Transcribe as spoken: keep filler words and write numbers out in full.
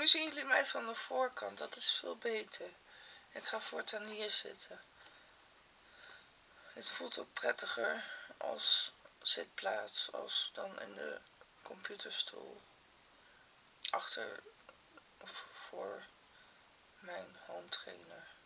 nu zien jullie mij van de voorkant, dat is veel beter. Ik ga voortaan hier zitten. Dit voelt ook prettiger als zitplaats, als dan in de computerstoel. Achter of voor mijn home trainer.